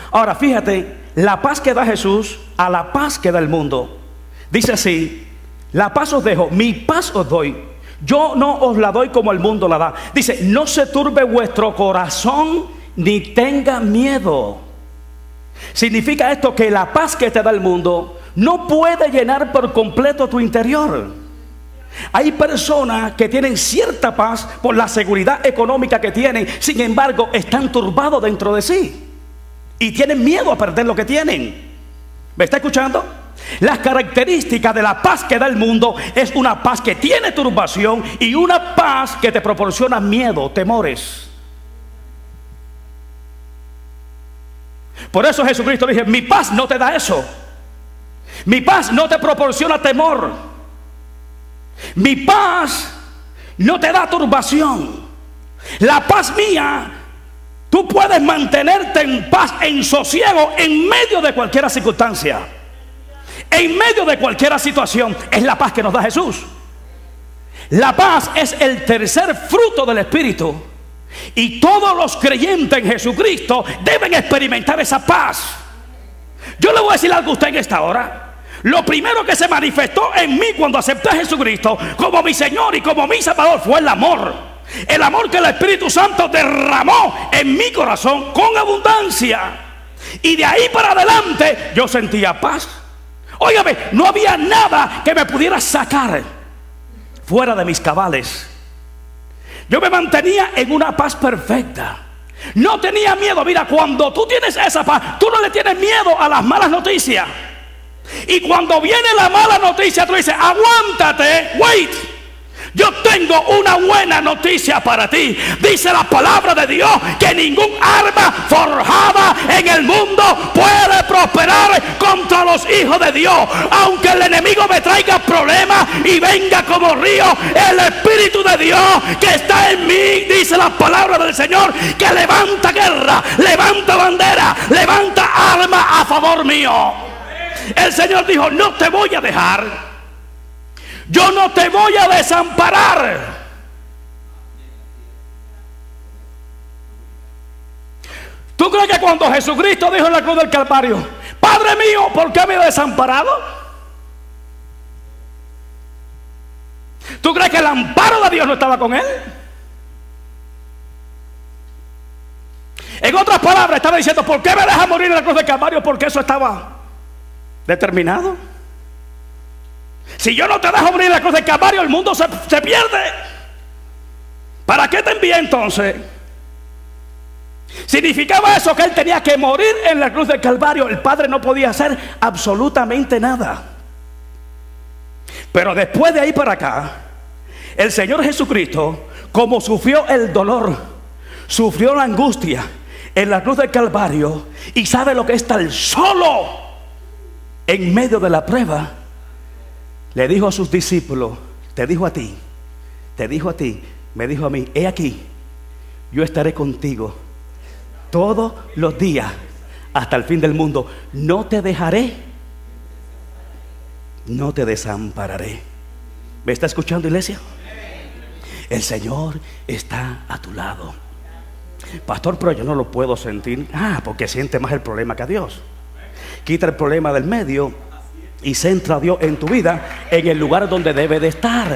Ahora fíjate, la paz que da Jesús a la paz que da el mundo. Dice así: la paz os dejo, mi paz os doy. Yo no os la doy como el mundo la da. Dice: no se turbe vuestro corazón ni tenga miedo. Significa esto que la paz que te da el mundo no puede llenar por completo tu interior. Hay personas que tienen cierta paz por la seguridad económica que tienen, sin embargo están turbados dentro de sí y tienen miedo a perder lo que tienen. ¿Me está escuchando? Las características de la paz que da el mundo es una paz que tiene turbación y una paz que te proporciona miedo, temores. Por eso Jesucristo dice: mi paz no te da eso. Mi paz no te proporciona temor. Mi paz no te da turbación. La paz mía, tú puedes mantenerte en paz, en sosiego, en medio de cualquier circunstancia, en medio de cualquier situación. Es la paz que nos da Jesús. La paz es el tercer fruto del Espíritu, y todos los creyentes en Jesucristo deben experimentar esa paz. Yo le voy a decir algo a usted en esta hora. Lo primero que se manifestó en mí cuando acepté a Jesucristo como mi Señor y como mi Salvador fue el amor. El amor que el Espíritu Santo derramó en mi corazón con abundancia. Y de ahí para adelante yo sentía paz. Óigame, no había nada que me pudiera sacar fuera de mis cabales. Yo me mantenía en una paz perfecta. No tenía miedo. Mira, cuando tú tienes esa paz, tú no le tienes miedo a las malas noticias. Y cuando viene la mala noticia, tú dices: aguántate, wait. Yo tengo una buena noticia para ti. Dice la palabra de Dios que ningún arma forjada en el mundo puede prosperar contra los hijos de Dios. Aunque el enemigo me traiga problemas y venga como río, el Espíritu de Dios que está en mí, dice la palabra del Señor, que levanta guerra, levanta bandera, levanta arma a favor mío. El Señor dijo: no te voy a dejar. Yo no te voy a desamparar. ¿Tú crees que cuando Jesucristo dijo en la cruz del Calvario: Padre mío, ¿por qué me has desamparado? ¿Tú crees que el amparo de Dios no estaba con él? En otras palabras, estaba diciendo: ¿por qué me dejas morir en la cruz del Calvario? Porque eso estaba determinado. Si yo no te dejo morir en la cruz del Calvario, el mundo se pierde. ¿Para qué te envié entonces? Significaba eso que él tenía que morir en la cruz del Calvario. El Padre no podía hacer absolutamente nada. Pero después de ahí para acá, el Señor Jesucristo, como sufrió el dolor, sufrió la angustia en la cruz del Calvario, y sabe lo que es estar solo en medio de la prueba, le dijo a sus discípulos: te dijo a ti, me dijo a mí: he aquí, yo estaré contigo todos los días hasta el fin del mundo. No te dejaré, no te desampararé. ¿Me está escuchando, iglesia? El Señor está a tu lado. Pastor, pero yo no lo puedo sentir. Porque siente más el problema que a Dios. Quita el problema del medio y centra a Dios en tu vida, en el lugar donde debe de estar.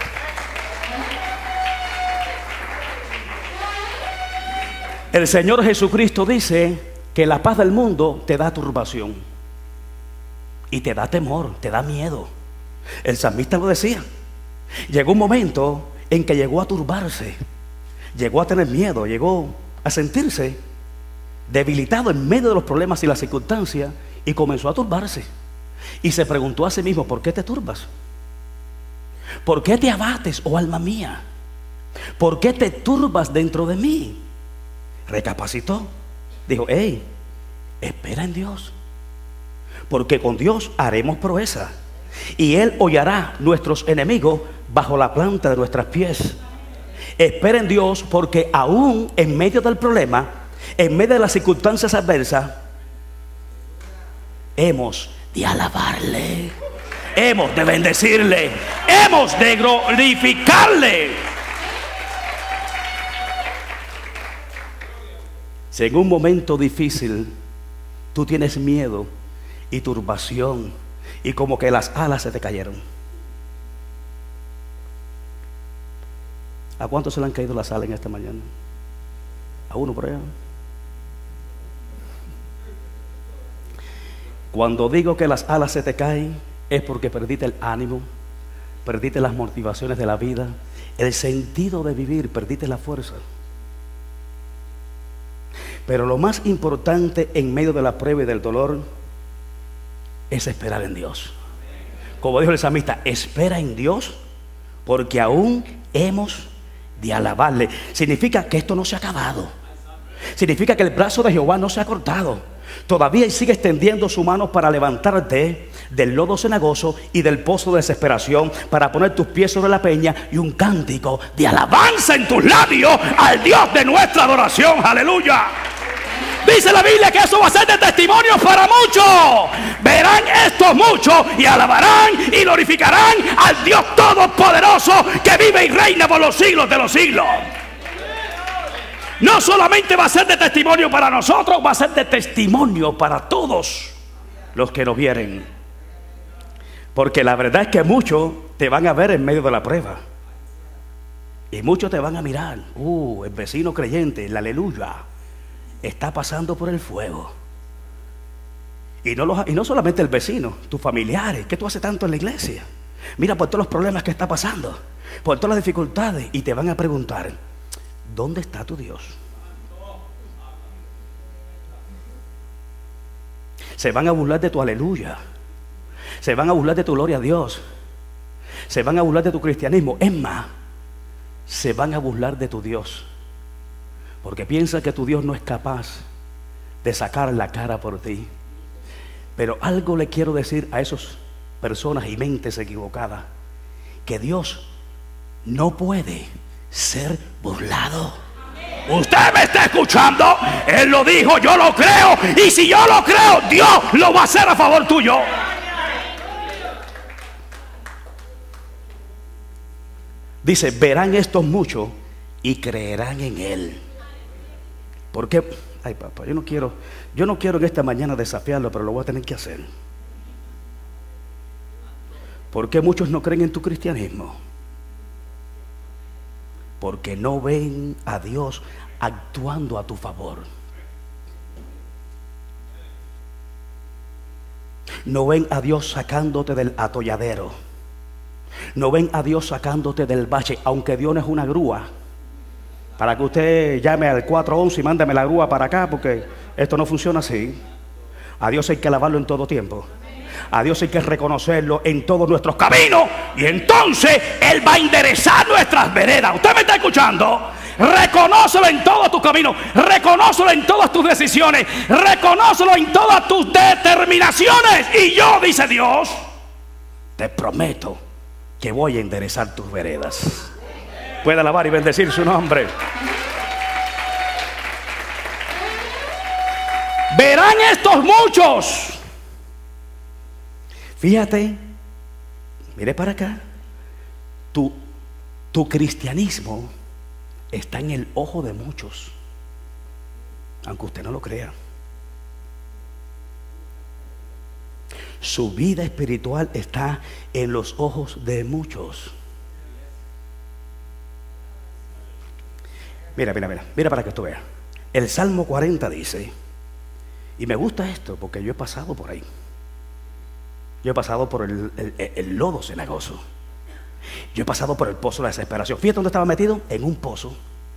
El Señor Jesucristo dice que la paz del mundo te da turbación y te da temor, te da miedo. El salmista lo decía. Llegó un momento en que llegó a turbarse, llegó a tener miedo, llegó a sentirse debilitado en medio de los problemas y las circunstancias, y comenzó a turbarse. Y se preguntó a sí mismo: ¿por qué te turbas? ¿Por qué te abates, oh alma mía? ¿Por qué te turbas dentro de mí? Recapacitó. Dijo: hey, espera en Dios, porque con Dios haremos proeza, y Él hollará nuestros enemigos bajo la planta de nuestros pies. Espera en Dios, porque aún en medio del problema, en medio de las circunstancias adversas, hemos de alabarle, hemos de bendecirle, hemos de glorificarle. Si en un momento difícil tú tienes miedo y turbación y como que las alas se te cayeron. ¿A cuántos se le han caído las alas en esta mañana? A uno por allá. Cuando digo que las alas se te caen, es porque perdiste el ánimo, perdiste las motivaciones de la vida, el sentido de vivir, perdiste la fuerza. Pero lo más importante en medio de la prueba y del dolor es esperar en Dios. Como dijo el salmista, espera en Dios, porque aún hemos de alabarle. Significa que esto no se ha acabado. Significa que el brazo de Jehová no se ha cortado. Todavía sigue extendiendo su mano para levantarte del lodo cenagoso y del pozo de desesperación, para poner tus pies sobre la peña y un cántico de alabanza en tus labios al Dios de nuestra adoración. Aleluya. Dice la Biblia que eso va a ser de testimonio para muchos. Verán esto muchos y alabarán y glorificarán al Dios Todopoderoso que vive y reina por los siglos de los siglos. No solamente va a ser de testimonio para nosotros, va a ser de testimonio para todos los que nos vieren. Porque la verdad es que muchos te van a ver en medio de la prueba. Y muchos te van a mirar. El vecino creyente, el aleluya, está pasando por el fuego. Y no solamente el vecino, tus familiares. ¿Qué tú haces tanto en la iglesia? Mira por todos los problemas que está pasando, por todas las dificultades. Y te van a preguntar, ¿dónde está tu Dios? Se van a burlar de tu aleluya. Se van a burlar de tu gloria a Dios. Se van a burlar de tu cristianismo. Es más, se van a burlar de tu Dios, porque piensan que tu Dios no es capaz de sacar la cara por ti. Pero algo le quiero decir a esas personas y mentes equivocadas: que Dios no puede ser burlado. Usted me está escuchando, Él lo dijo, yo lo creo, y si yo lo creo, Dios lo va a hacer a favor tuyo. Dice, verán estos muchos y creerán en Él. Porque, ay papá, yo no quiero en esta mañana desafiarlo, pero lo voy a tener que hacer. ¿Por qué muchos no creen en tu cristianismo? Porque no ven a Dios actuando a tu favor. No ven a Dios sacándote del atolladero. No ven a Dios sacándote del bache, aunque Dios no es una grúa para que usted llame al 411 y mándeme la grúa para acá, porque esto no funciona así. A Dios hay que alabarlo en todo tiempo. A Dios hay que reconocerlo en todos nuestros caminos, y entonces Él va a enderezar nuestras veredas. ¿Usted me está escuchando? Reconócelo en todos tus caminos, reconócelo en todas tus decisiones, reconócelo en todas tus determinaciones. Y yo, dice Dios, te prometo que voy a enderezar tus veredas. Puede alabar y bendecir su nombre. Verán estos muchos. Fíjate, mire para acá. Tu cristianismo está en el ojo de muchos, aunque usted no lo crea. Su vida espiritual está en los ojos de muchos. Mira para que tú veas. El Salmo 40 dice, y me gusta esto porque yo he pasado por ahí. Yo he pasado por el lodo cenagoso. Yo he pasado por el pozo de la desesperación. Fíjate dónde estaba metido: en un pozo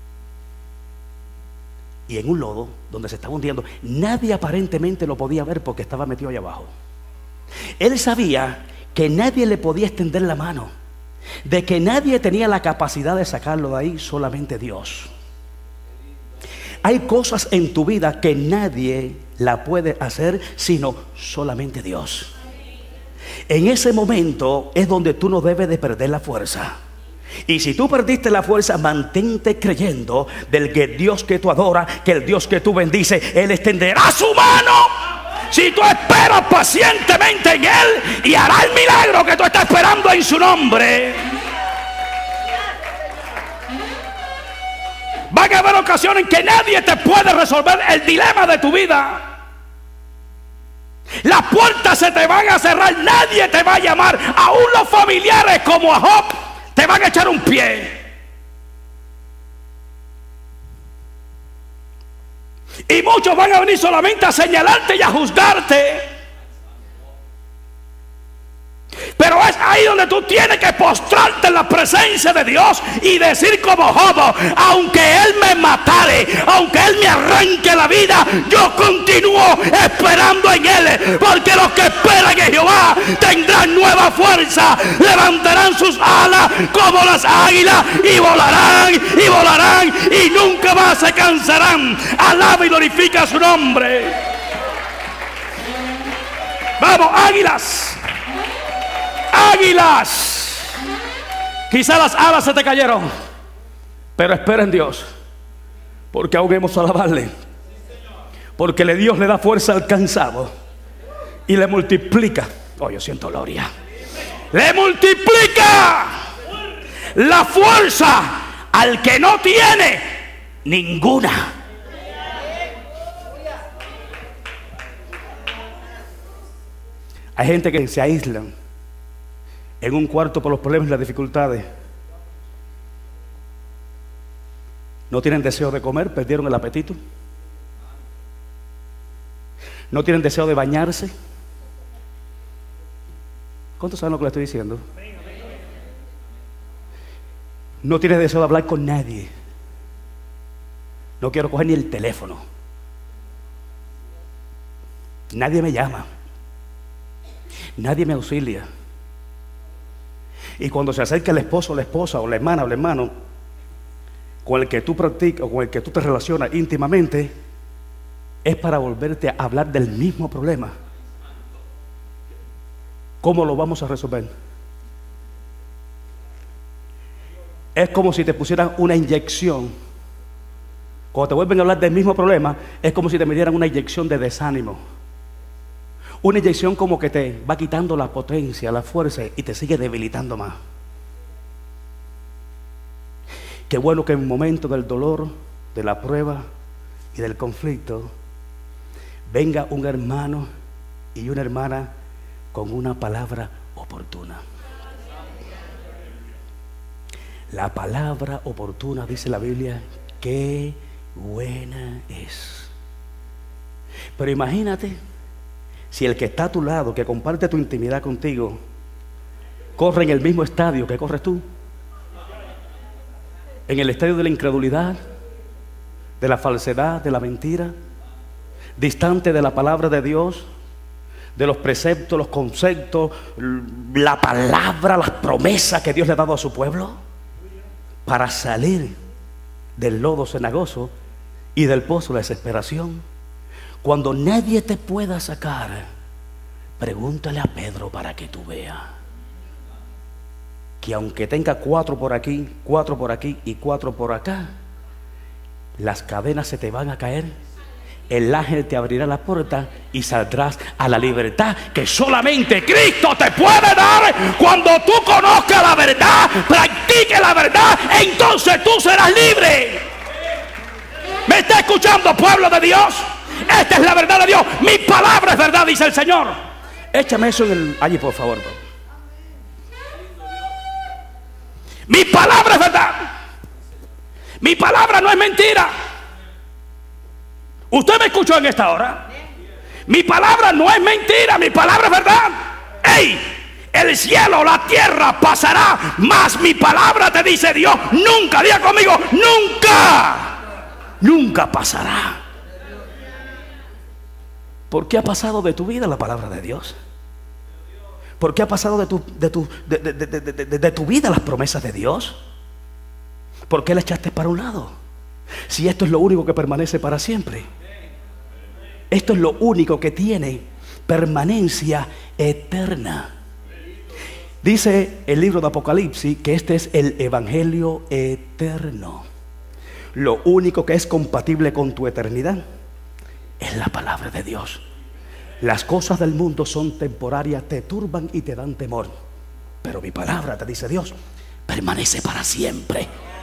y en un lodo donde se estaba hundiendo. Nadie aparentemente lo podía ver porque estaba metido allá abajo. Él sabía que nadie le podía extender la mano, de que nadie tenía la capacidad de sacarlo de ahí, solamente Dios. Hay cosas en tu vida que nadie la puede hacer sino solamente Dios. En ese momento es donde tú no debes de perder la fuerza. Y si tú perdiste la fuerza, mantente creyendo del que Dios que tú adoras, que el Dios que tú bendices, Él extenderá su mano. Si tú esperas pacientemente en Él, y hará el milagro que tú estás esperando en su nombre. Van a haber ocasiones en que nadie te puede resolver el dilema de tu vida. Las puertas se te van a cerrar, nadie te va a llamar. Aún los familiares como a Job te van a echar un pie. Y muchos van a venir solamente a señalarte y a juzgarte. Pero es ahí donde tú tienes que postrarte en la presencia de Dios y decir como Job: aunque Él me matare, aunque Él me arranque la vida, yo continúo esperando en Él, porque los que esperan en Jehová tendrán nueva fuerza, levantarán sus alas como las águilas y volarán y volarán y nunca más se cansarán. Alaba y glorifica su nombre. Vamos, águilas. Águilas. Quizá las alas se te cayeron, pero espera en Dios, porque aún hemos alabarle, porque Dios le da fuerza al cansado y le multiplica. Oh, yo siento gloria. Le multiplica la fuerza al que no tiene ninguna. Hay gente que se aíslan en un cuarto por los problemas y las dificultades. No tienen deseo de comer, perdieron el apetito. No tienen deseo de bañarse. ¿Cuántos saben lo que le estoy diciendo? No tienen deseo de hablar con nadie. No quiero coger ni el teléfono. Nadie me llama. Nadie me auxilia. Y cuando se acerca el esposo o la esposa, o la hermana o el hermano con el que tú practicas o con el que tú te relacionas íntimamente, es para volverte a hablar del mismo problema. ¿Cómo lo vamos a resolver? Es como si te pusieran una inyección. Cuando te vuelven a hablar del mismo problema, es como si te metieran una inyección de desánimo. Una inyección como que te va quitando la potencia, la fuerza y te sigue debilitando más. Qué bueno que en el momento del dolor, de la prueba y del conflicto, venga un hermano y una hermana con una palabra oportuna. La palabra oportuna, dice la Biblia, qué buena es. Pero imagínate si el que está a tu lado, que comparte tu intimidad contigo, corre en el mismo estadio que corres tú, en el estadio de la incredulidad, de la falsedad, de la mentira, distante de la palabra de Dios, de los preceptos, los conceptos, la palabra, las promesas que Dios le ha dado a su pueblo, para salir del lodo cenagoso y del pozo de desesperación. Cuando nadie te pueda sacar, pregúntale a Pedro para que tú veas que aunque tenga 4 por aquí, 4 por aquí y 4 por acá, las cadenas se te van a caer. El ángel te abrirá la puerta y saldrás a la libertad que solamente Cristo te puede dar. Cuando tú conozcas la verdad, practiques la verdad, entonces tú serás libre. ¿Me está escuchando, pueblo de Dios? Esta es la verdad de Dios. Mi palabra es verdad, dice el Señor. Échame eso allí, por favor. Mi palabra es verdad. Mi palabra no es mentira. ¿Usted me escuchó en esta hora? Mi palabra no es mentira, mi palabra es verdad. ¡Ey! El cielo, la tierra pasará, mas mi palabra, te dice Dios, nunca, diga conmigo, nunca pasará. ¿Por qué ha pasado de tu vida la palabra de Dios? ¿Por qué ha pasado de tu vida las promesas de Dios? ¿Por qué la echaste para un lado? Si esto es lo único que permanece para siempre. Esto es lo único que tiene permanencia eterna. Dice el libro de Apocalipsis que este es el evangelio eterno. Lo único que es compatible con tu eternidad es la palabra de Dios. Las cosas del mundo son temporarias, te turban y te dan temor, pero mi palabra, te dice Dios, permanece para siempre.